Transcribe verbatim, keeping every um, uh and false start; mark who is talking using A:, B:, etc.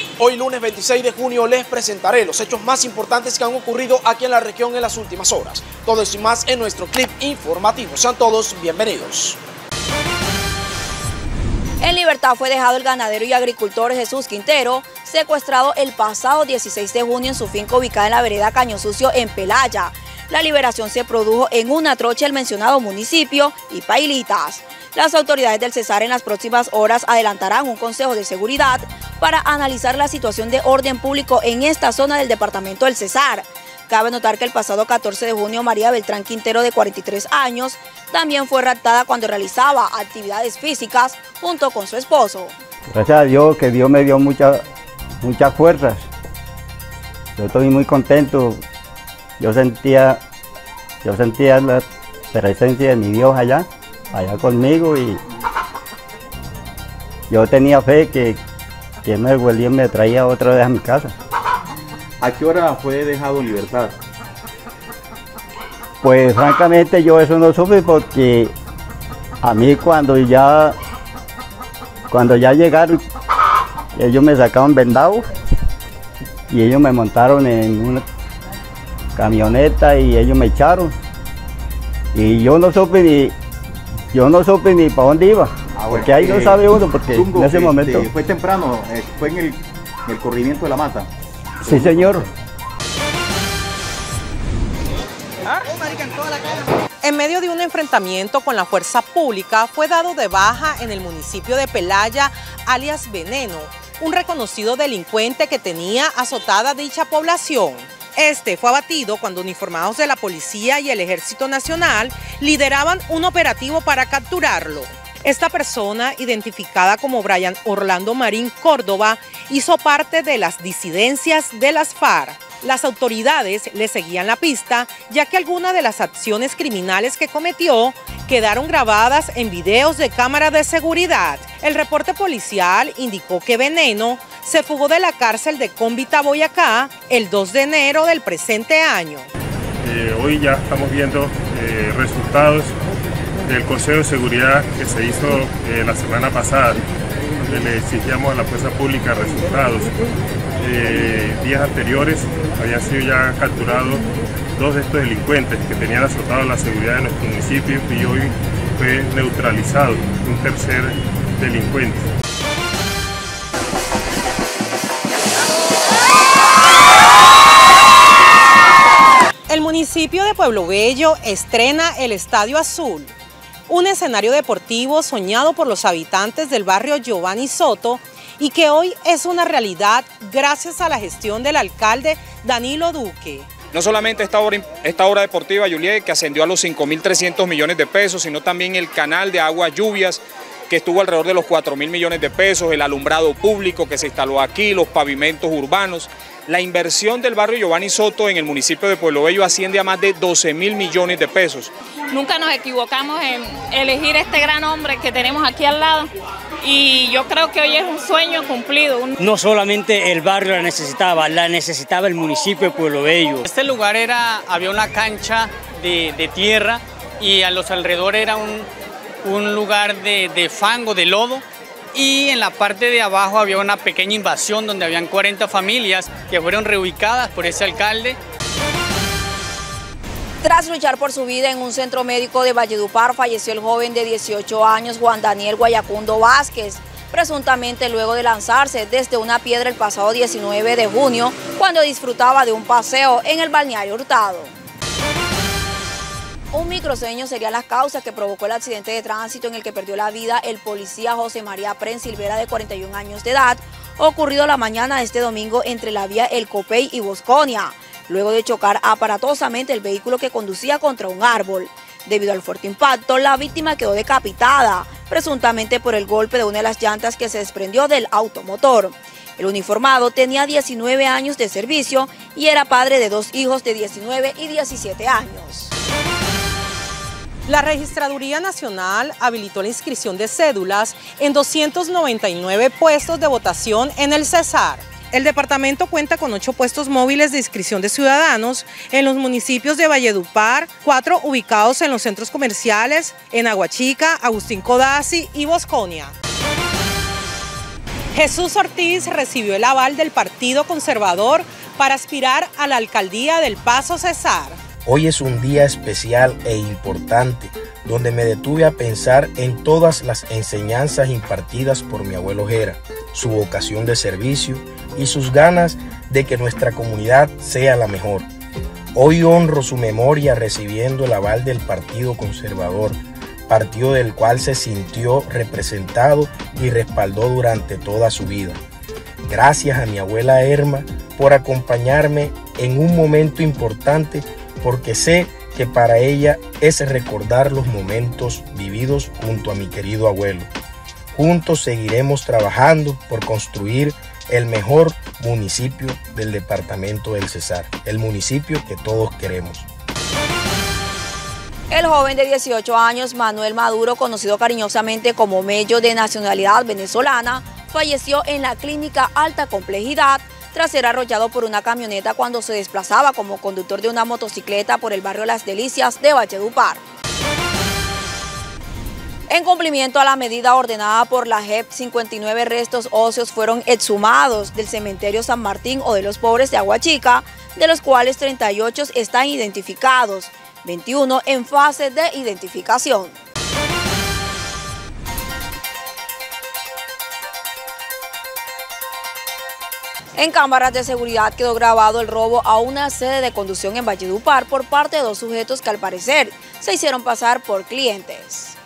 A: Hoy lunes veintiséis de junio les presentaré los hechos más importantes que han ocurrido aquí en la región en las últimas horas. Todo eso y más en nuestro clip informativo. Sean todos bienvenidos.
B: En libertad fue dejado el ganadero y agricultor Jesús Quintero, secuestrado el pasado dieciséis de junio en su finca ubicada en la vereda Caño Sucio en Pelaya. La liberación se produjo en una trocha del mencionado municipio y Pailitas. Las autoridades del Cesar en las próximas horas adelantarán un consejo de seguridad para analizar la situación de orden público en esta zona del departamento del Cesar. Cabe notar que el pasado catorce de junio María Beltrán Quintero, de cuarenta y tres años, también fue raptada cuando realizaba actividades físicas junto con su esposo.
C: Gracias a Dios, que Dios me dio muchas muchas fuerzas. Yo estoy muy contento. Yo sentía, yo sentía la presencia de mi Dios allá, allá conmigo, y yo tenía fe que, que me volvía, me traía otra vez a mi casa.
D: ¿A qué hora fue dejado en libertad?
C: Pues francamente yo eso no supe, porque a mí cuando ya, cuando ya llegaron, ellos me sacaron vendado y ellos me montaron en una camioneta y ellos me echaron. Y yo no supe ni, yo no supe ni para dónde iba, ah, bueno, porque ahí eh, no sabe uno, porque Zungo, en ese momento...
D: Este, ¿Fue temprano? Eh, ¿Fue en el, en el corrimiento de la mata?
C: Sí, señor.
E: En medio de un enfrentamiento con la fuerza pública, fue dado de baja en el municipio de Pelaya, alias Veneno, un reconocido delincuente que tenía azotada dicha población. Este fue abatido cuando uniformados de la Policía y el Ejército Nacional lideraban un operativo para capturarlo. Esta persona, identificada como Brian Orlando Marín Córdoba, hizo parte de las disidencias de las FARC. Las autoridades le seguían la pista, ya que algunas de las acciones criminales que cometió quedaron grabadas en videos de cámara de seguridad. El reporte policial indicó que Veneno se fugó de la cárcel de Cómbita, Boyacá, el dos de enero del presente año.
F: Eh, hoy ya estamos viendo eh, resultados del Consejo de Seguridad que se hizo eh, la semana pasada. Le exigíamos a la fuerza pública resultados. Eh, días anteriores habían sido ya capturados dos de estos delincuentes que tenían azotado la seguridad de nuestro municipio, y hoy fue neutralizado un tercer delincuente.
E: El municipio de Pueblo Bello estrena el Estadio Azul, un escenario deportivo soñado por los habitantes del barrio Giovanni Soto y que hoy es una realidad gracias a la gestión del alcalde Danilo Duque.
G: No solamente esta obra, esta obra deportiva, Juliet, que ascendió a los cinco mil trescientos millones de pesos, sino también el canal de aguas lluvias, que estuvo alrededor de los cuatro mil millones de pesos, el alumbrado público que se instaló aquí, los pavimentos urbanos. La inversión del barrio Giovanni Soto en el municipio de Pueblo Bello asciende a más de doce mil millones de pesos.
H: Nunca nos equivocamos en elegir este gran hombre que tenemos aquí al lado, y yo creo que hoy es un sueño cumplido.
I: No solamente el barrio la necesitaba, la necesitaba el municipio de Pueblo Bello.
J: Este lugar era, había una cancha de, de tierra, y a los alrededores era un, un lugar de, de fango, de lodo. Y en la parte de abajo había una pequeña invasión donde habían cuarenta familias que fueron reubicadas por ese alcalde.
B: Tras luchar por su vida en un centro médico de Valledupar, falleció el joven de dieciocho años Juan Daniel Guayacundo Vázquez, presuntamente luego de lanzarse desde una piedra el pasado diecinueve de junio, cuando disfrutaba de un paseo en el balneario Hurtado. Un microseño serían las causas que provocó el accidente de tránsito en el que perdió la vida el policía José María Pren Silvera, de cuarenta y un años de edad, ocurrido la mañana de este domingo entre la vía El Copey y Bosconia, luego de chocar aparatosamente el vehículo que conducía contra un árbol. Debido al fuerte impacto, la víctima quedó decapitada, presuntamente por el golpe de una de las llantas que se desprendió del automotor. El uniformado tenía diecinueve años de servicio y era padre de dos hijos de diecinueve y diecisiete años.
E: La Registraduría Nacional habilitó la inscripción de cédulas en doscientos noventa y nueve puestos de votación en el Cesar. El departamento cuenta con ocho puestos móviles de inscripción de ciudadanos en los municipios de Valledupar, cuatro ubicados en los centros comerciales, en Aguachica, Agustín Codazzi y Bosconia. Jesús Ortiz recibió el aval del Partido Conservador para aspirar a la alcaldía del Paso Cesar.
K: Hoy es un día especial e importante, donde me detuve a pensar en todas las enseñanzas impartidas por mi abuelo Gera, su vocación de servicio y sus ganas de que nuestra comunidad sea la mejor. Hoy honro su memoria recibiendo el aval del Partido Conservador, partido del cual se sintió representado y respaldó durante toda su vida. Gracias a mi abuela Erma por acompañarme en un momento importante, porque sé que para ella es recordar los momentos vividos junto a mi querido abuelo. Juntos seguiremos trabajando por construir el mejor municipio del departamento del Cesar, el municipio que todos queremos.
B: El joven de dieciocho años, Manuel Maduro, conocido cariñosamente como Mello, de nacionalidad venezolana, falleció en la clínica Alta Complejidad tras ser arrollado por una camioneta cuando se desplazaba como conductor de una motocicleta por el barrio Las Delicias de Valledupar. En cumplimiento a la medida ordenada por la J E P, cincuenta y nueve restos óseos fueron exhumados del cementerio San Martín o de los Pobres de Aguachica, de los cuales treinta y ocho están identificados, veintiuno en fase de identificación. En cámaras de seguridad quedó grabado el robo a una sede de conducción en Valledupar por parte de dos sujetos que al parecer se hicieron pasar por clientes.